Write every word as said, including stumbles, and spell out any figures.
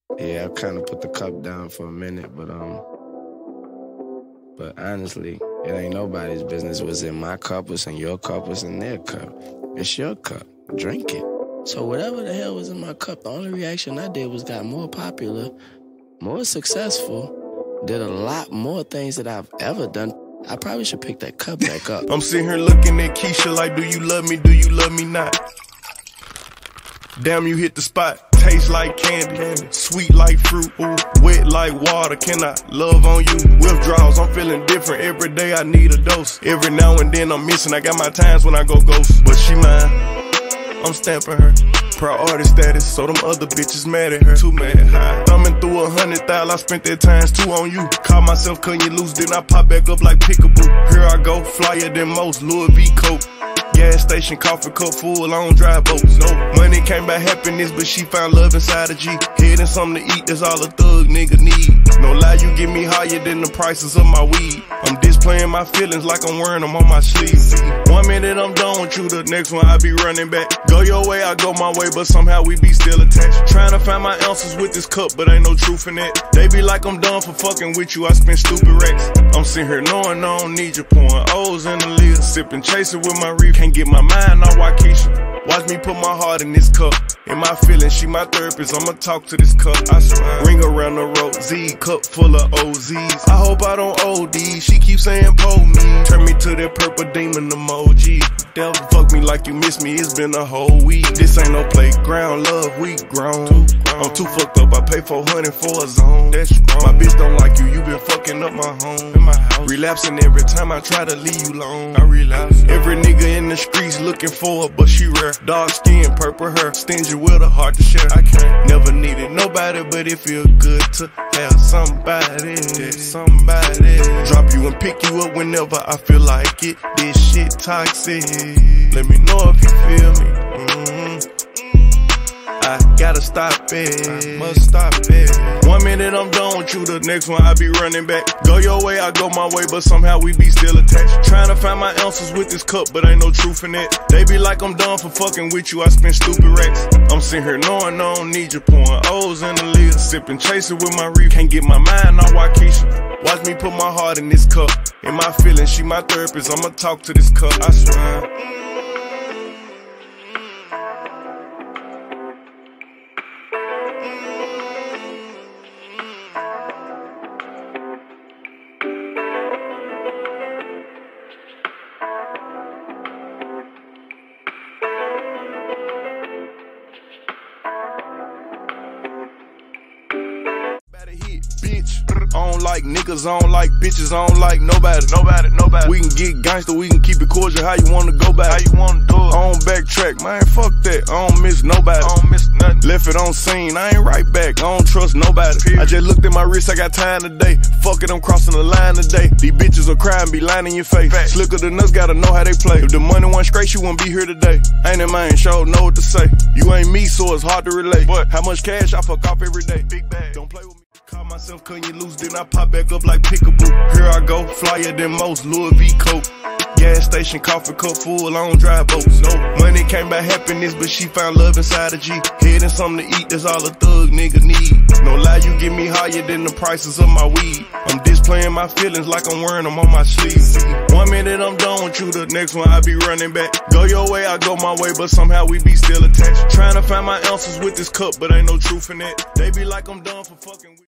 Yeah, I kind of put the cup down for a minute, but um, but honestly, it ain't nobody's business. What's in my cup, what's in your cup, what's in their cup. It's your cup. Drink it. So whatever the hell was in my cup, the only reaction I did was got more popular, more successful, did a lot more things that I've ever done. I probably should pick that cup back up. I'm sitting here looking at Kesha like, do you love me, do you love me not? Damn, you hit the spot. Taste like candy, sweet like fruit, ooh, wet like water. Can I love on you? Withdrawals, I'm feeling different. Every day I need a dose. Every now and then I'm missing. I got my times when I go ghost. But she mine, I'm stamping her. Priority status, so them other bitches mad at her. Too mad, high. Thumbin through a hundred thousand, I spent that times two on you. Call myself cutting you loose, then I pop back up like Pickaboo. Here I go, flyer than most, Louis V coat. Gas station, coffee cup full, I don't drive boats. No money came by happiness, but she found love inside a G. Head and something to eat, that's all a thug nigga need. No lie, you get me higher than the prices of my weed. I'm displaying my feelings like I'm wearing them on my sleeve. One minute I'm done with you, the next one I be running back. Go your way, I go my way, but somehow we be still attached. Trying to find my ounces with this cup, but ain't no truth in it. They be like I'm done for fucking with you, I spend stupid racks. I'm sitting here knowing I don't need you, pouring O's in the lid, sipping, chasing with my reef. Can't get my mind on Wockesha. Watch me put my heart in this cup. In my feelings, she my therapist, I'ma talk to this cup. I swear. Ring around the road, Z, cup full of O Zs. I hope I don't O D, she keeps saying pull me. Turn me to that purple demon emoji. Devil fuck me like you miss me, it's been a whole week. This ain't no playground, love, we grown. I'm too fucked up, I pay four hundred for a zone. That's my bitch don't like you, you been fucking up my home. In my house. Relapsing every time I try to leave you alone. I relapse. Every nigga in the streets looking for her, but she rare. Dark skin, purple hair, stingy with a heart to share. I can't never needed nobody, but it feel good to have somebody. Somebody drop you and pick you up whenever I feel like it. This shit toxic. Let me know if you feel me. Mm-hmm. I gotta stop it, I must stop it. One minute I'm done with you, the next one I be running back. Go your way, I go my way, but somehow we be still attached. Trying to find my ounces with this cup, but ain't no truth in it. They be like I'm done for fucking with you, I spend stupid racks. I'm sitting here knowing I don't need you, pouring O's in the lid, sipping, chasing with my reef. Can't get my mind on Wockesha. Watch me put my heart in this cup. In my feelings, she my therapist, I'ma talk to this cup, I swear. Hit, bitch. I don't like niggas, I don't like bitches, I don't like nobody. Nobody, nobody. We can get gangster, we can keep it cordial. How you wanna go back? How you wanna do it? I don't backtrack, man. Fuck that. I don't miss nobody. I don't miss nothing. Left it on scene, I ain't right back. I don't trust nobody. Period. I just looked at my wrist, I got time today. Fuck it, I'm crossing the line today. These bitches will cry and be lying in your face. Fact. Slicker than us, gotta know how they play. If the money went straight, you wouldn't be here today. Ain't it, man? Sure know what to say. You ain't me, so it's hard to relate. But how much cash I fuck off every day? Big bag. Don't play with me. Call myself cutting you loose, then I pop back up like Pickaboo. Here I go, flyer than most, Louis V coat. Gas station, coffee cup full, I don't drive boats. No money came by happiness, but she found love inside a G. Head and something to eat, that's all a thug nigga need. No lie, you get me higher than the prices of my weed. I'm displaying my feelings like I'm wearing them on my sleeve. One minute I'm done with you, the next one I be running back. Go your way, I go my way, but somehow we be still attached. Trying to find my ounces with this cup, but ain't no truth in it. They be like I'm done for fucking with